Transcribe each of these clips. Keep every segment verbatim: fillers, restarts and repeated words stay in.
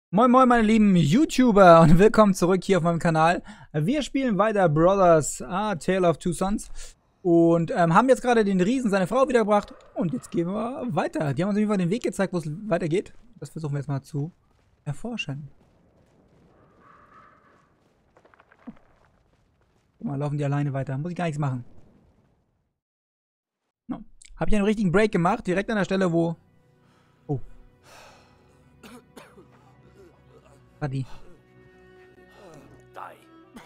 Moin moin meine lieben YouTuber und willkommen zurück hier auf meinem Kanal. Wir spielen weiter Brothers, ah, Tale of Two Sons und ähm, haben jetzt gerade den Riesen, seine Frau wiedergebracht und jetzt gehen wir weiter. Die haben uns auf jeden Fall den Weg gezeigt, wo es weitergeht. Das versuchen wir jetzt mal zu erforschen. Guck mal, laufen die alleine weiter, muss ich gar nichts machen. No. Habe ich einen richtigen Break gemacht, direkt an der Stelle, wo... Oh. Adi. Dai.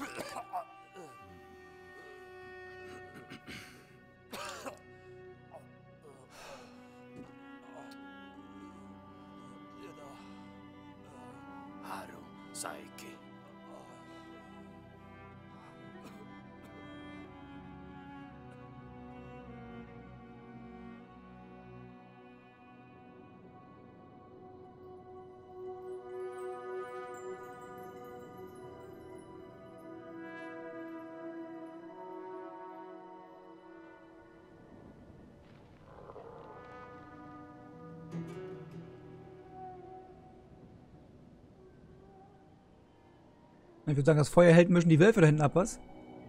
Haru Saiki. Ich würde sagen, das Feuer hält mischen die Wölfe da hinten ab, was?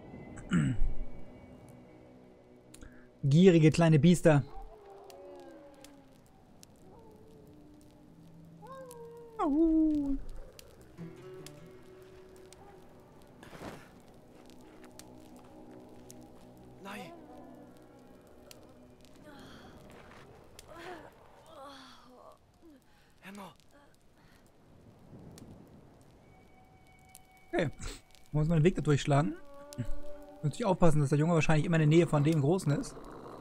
Gierige kleine Biester. Au. Nein. Emma. Okay. Muss man den Weg da durchschlagen. Muss natürlich aufpassen, dass der Junge wahrscheinlich immer in der Nähe von dem Großen ist.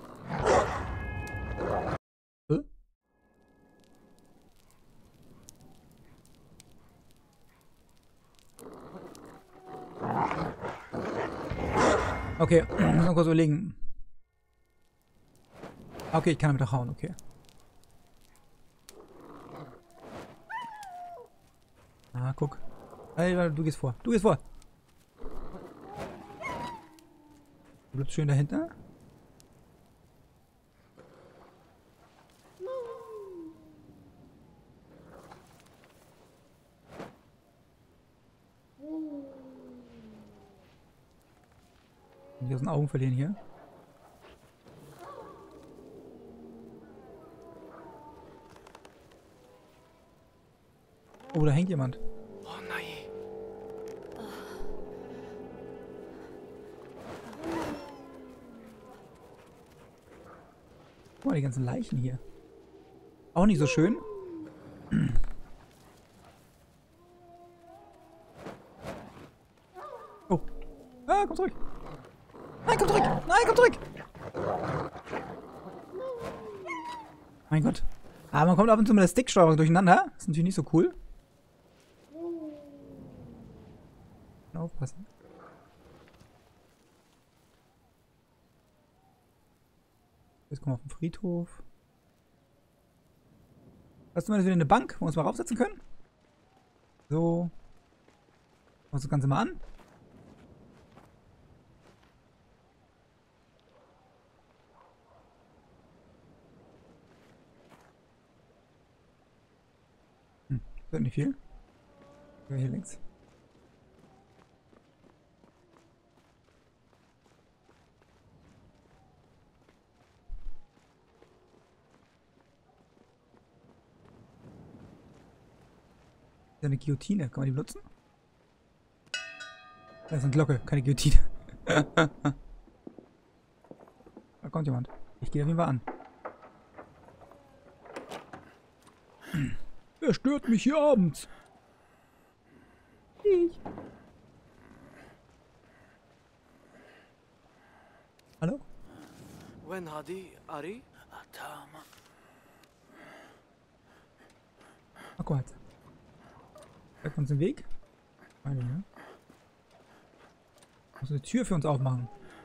Hä? Okay, muss noch kurz überlegen. Okay, ich kann damit auch hauen, okay. Ah, guck. Hey, du gehst vor. Du gehst vor. Du bleibst schön dahinter. Nicht aus den Augen verlieren hier. Oh, da hängt jemand. Oh nein. Guck mal, die ganzen Leichen hier. Auch nicht so schön. Oh. Ah, komm zurück. Nein, komm zurück. Nein, komm zurück. Mein Gott. Aber man kommt ab und zu mit der Sticksteuerung durcheinander. Das ist natürlich nicht so cool. Aufpassen. Jetzt kommen wir auf den Friedhof. Hast du mal wieder eine Bank, wo wir uns mal raufsetzen können? So. Schauen wir uns das Ganze mal an. Hm, das wird nicht viel. Ja, hier links. Das ist eine Guillotine. Kann man die benutzen? Da ist eine Glocke, keine Guillotine. Da kommt jemand. Ich gehe auf jeden Fall an. Wer stört mich hier abends? Ich. Hallo? Wen hadi Ari? Atama. Ach, guck mal. Zeigt uns den Weg? Meine, ne? Muss eine Tür für uns aufmachen.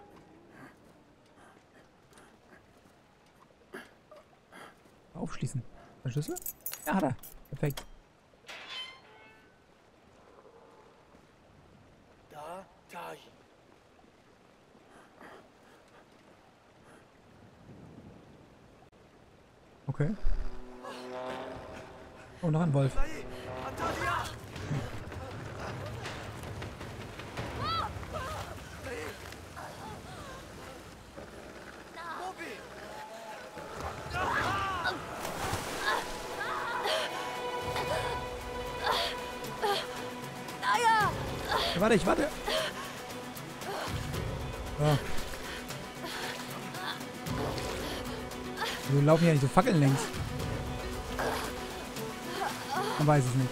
Aufschließen. Der Schlüssel? Ja, hat er. Perfekt. Da, Dai. Okay. Oh, noch ein Wolf. Nein. Antalia. Warte, ich warte. So. Wir laufen ja nicht so Fackeln längs. Man weiß es nicht.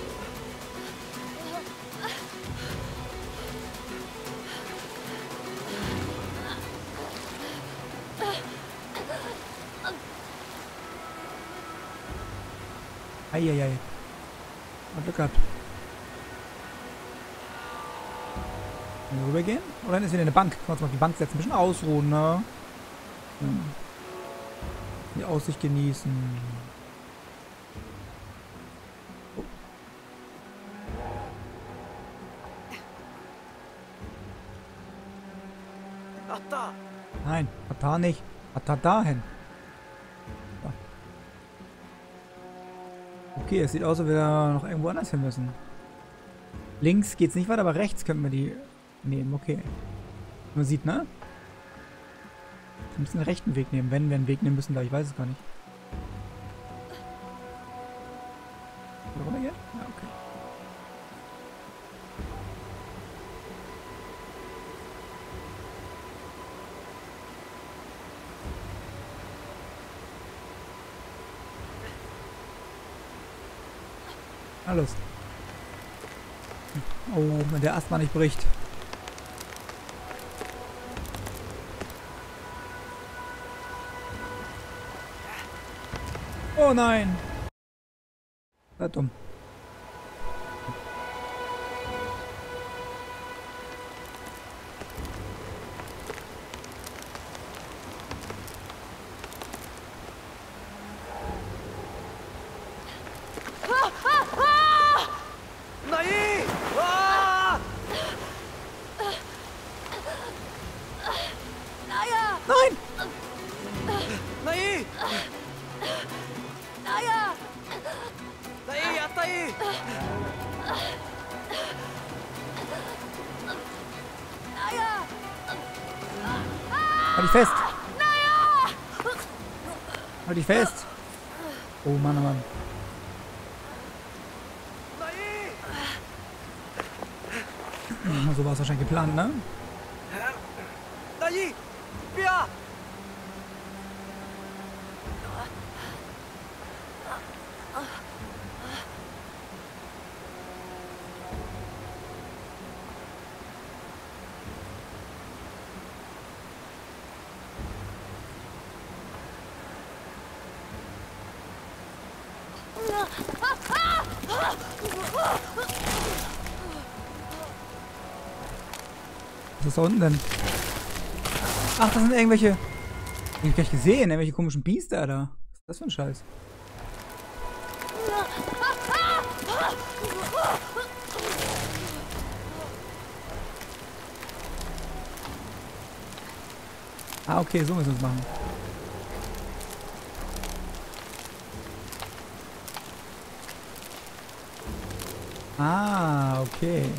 Eieiei. Hat Glück gehabt. Können wir rübergehen? Oder dann ist wieder eine Bank. Können wir uns mal auf die Bank setzen. Ein bisschen ausruhen, ne? Hm. Die Aussicht genießen. Oh. Ach, da. Nein, hat da nicht. Hat da dahin. Da. Okay, es sieht aus, als ob wir noch irgendwo anders hin müssen. Links geht's nicht weiter, aber rechts könnten wir die nehmen. Okay. Man sieht, ne? Wir müssen den rechten Weg nehmen, wenn wir einen Weg nehmen müssen, da ich weiß es gar nicht. Wieder runtergehen? Ja, okay. Na los. Oh, wenn der Ast mal nicht bricht. Oh nein! Das ist dumm. Nein! Ah! Nein! Nein! Nein, Atai! Halt dich fest! Halt dich fest! Oh Mann, oh Mann. Nein! So war es wahrscheinlich geplant, ne? Nein! Pia! Was ist da unten denn? Ach, das sind irgendwelche... Die hab ich gar nicht gesehen. Irgendwelche komischen Biester da. Was ist das für ein Scheiß? Ah, okay, so müssen wir es machen. Ah, okay.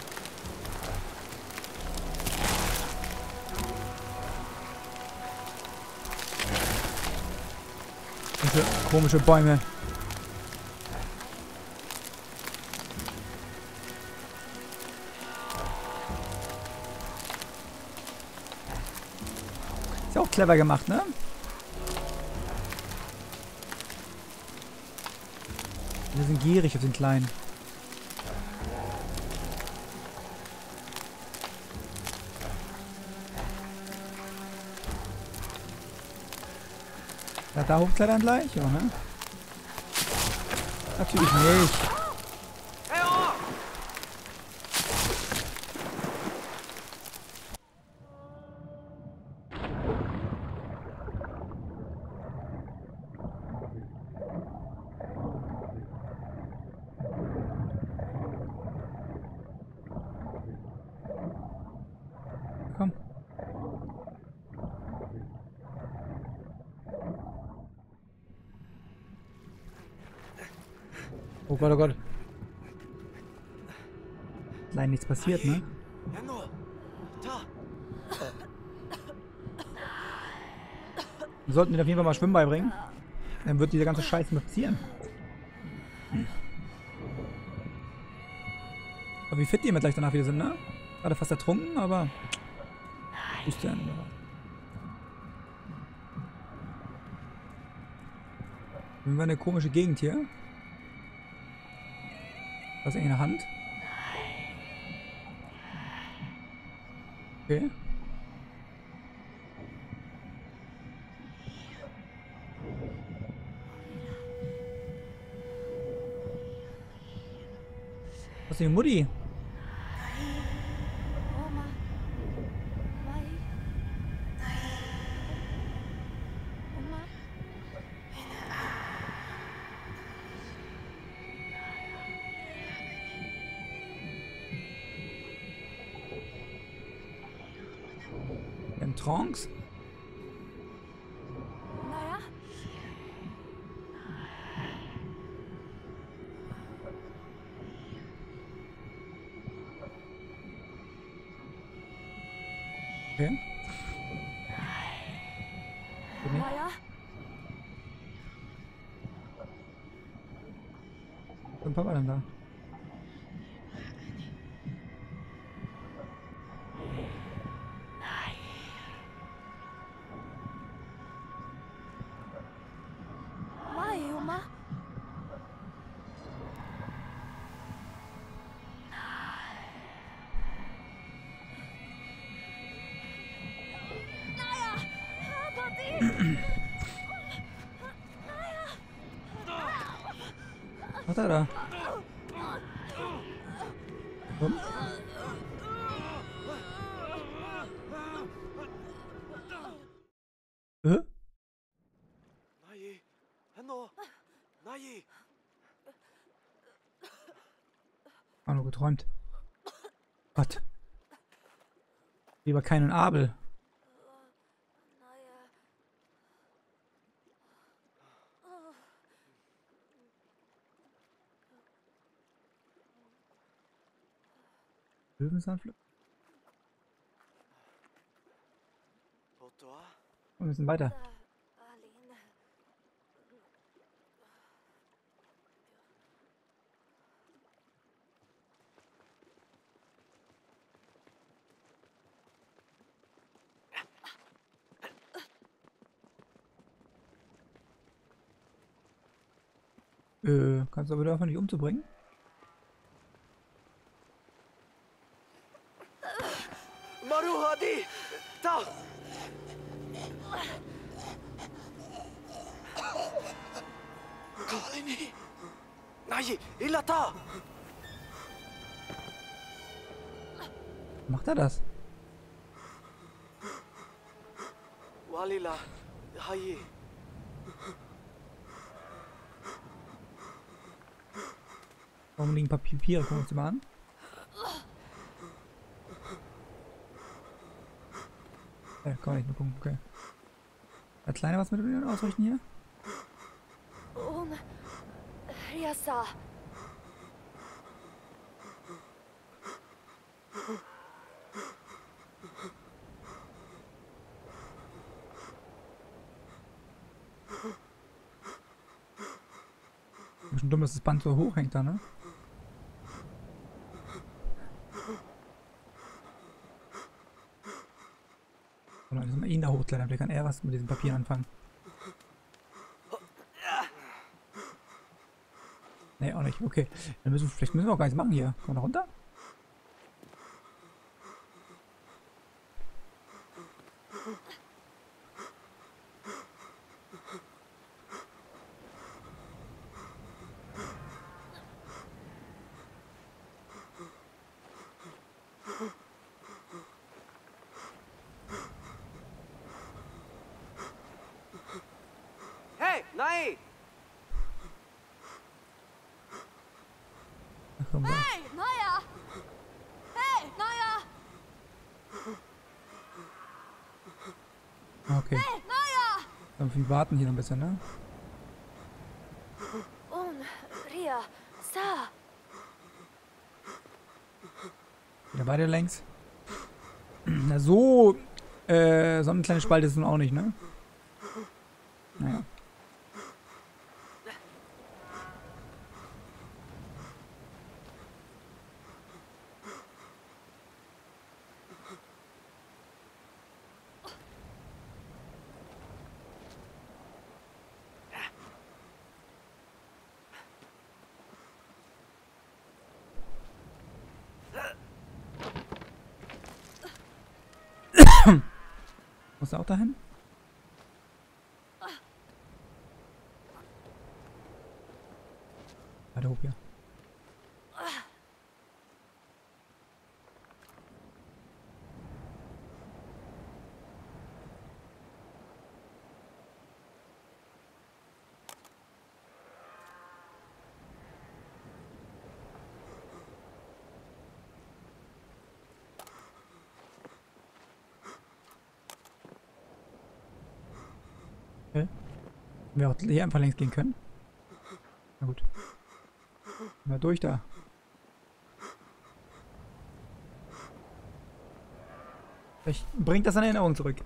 Diese komische Bäume. Ist ja auch clever gemacht, ne? Wir sind gierig auf den Kleinen. Ja, da hochklettern gleich, ja, ne? Natürlich nicht. Komm. Oh Gott, oh Gott. Nein, nichts passiert, ne? Wir sollten ihn auf jeden Fall mal Schwimmen beibringen. Dann wird dieser ganze Scheiß nicht passieren. Aber wie fit die immer gleich danach wieder sind, ne? Gerade fast ertrunken, aber... Ist ja nicht. Wir eine komische Gegend hier. Was ist eigentlich eine Hand? Okay. Was ist die Mutti? Oma. Mai. Oma. In Trance? Naja. Okay. Geht nicht. Naja. Was ist Papa denn da? Mai, Oma. Naja. Papi. Was hat er da? Komm. Äh? Nai. Hanno. Nai. War nur geträumt. Gott. Lieber keinen Abel. Naja. Löwenzahnflug. Totoa. Wir müssen weiter. Aline. Äh, kannst du aber davon nicht umzubringen? Maru Hadi. Ta. Kalini. Nai. Ilata. Macht er das? Walila. Hai. Warum liegen ein paar Papiere? Gucken wir uns die mal an. Ja, kann man nicht nur gucken, okay. Der Kleine, was mit dem ausrichten hier? Um. Riasa. Bisschen dumm, dass das Band so hoch hängt da, ne? Oder müssen wir ihn da hochklettern, vielleicht kann er was mit diesem Papier anfangen. Nee, auch nicht. Okay. Dann müssen, vielleicht müssen wir auch gar nichts machen hier. Kommen wir da runter? Hey, Nai. Ach, komm, da. Hey, Naja. Hey, Naja. Okay. Hey, Naja. Dann wir warten hier noch ein bisschen, ne? Um. Ria. Sa. Wieder beide längs. Na so, äh, so eine kleine Spalte ist es nun auch nicht, ne? Naja. Muss er auch dahin? Weiter hoch hier. Okay. Wir auch hier einfach längs gehen können. Na gut. Mal durch da. Vielleicht bringt das eine Erinnerung zurück.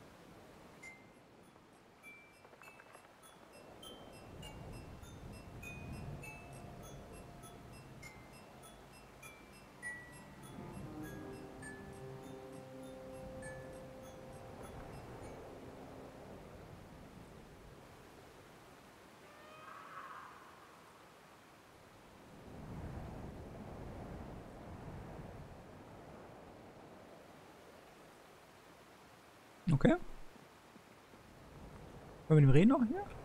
Okay. Wollen wir mit dem reden noch hier?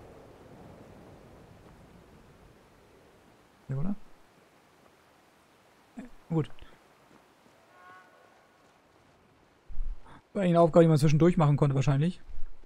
Ja, oder? Ja, gut. War eine Aufgabe, die man zwischendurch machen konnte wahrscheinlich.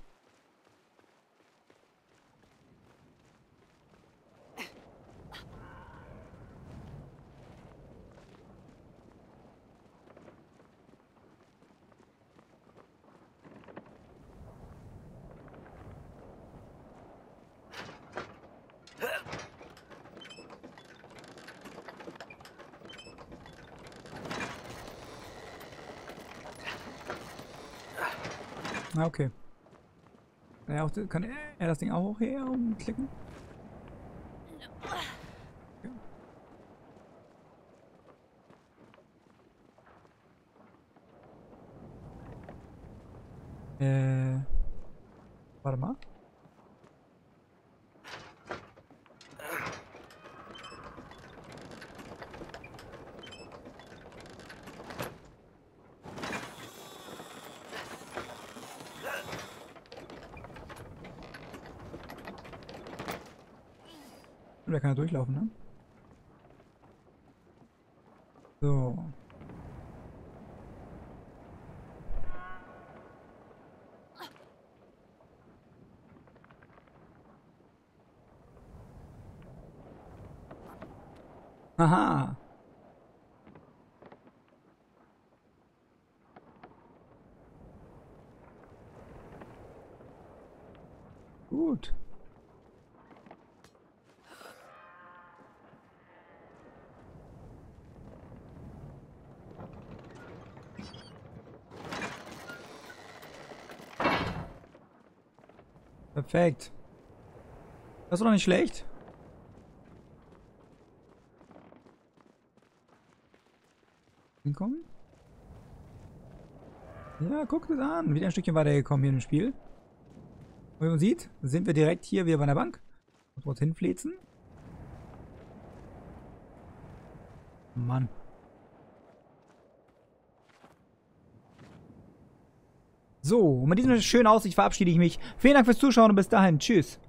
Ah, okay. Kann er, auch, kann er das Ding auch hochher umklicken? Okay. Äh. Warte mal. Da kann er durchlaufen, ne? So. Aha. Gut. Perfekt. Das ist doch nicht schlecht. Hinkommen? Ja, guckt es an. Wieder ein Stückchen weitergekommen hier im Spiel. Wie man sieht, sind wir direkt hier wieder bei der Bank. Und dort hinflitzen. Mann. So, und mit dieser schönen Aussicht verabschiede ich mich. Vielen Dank fürs Zuschauen und bis dahin. Tschüss.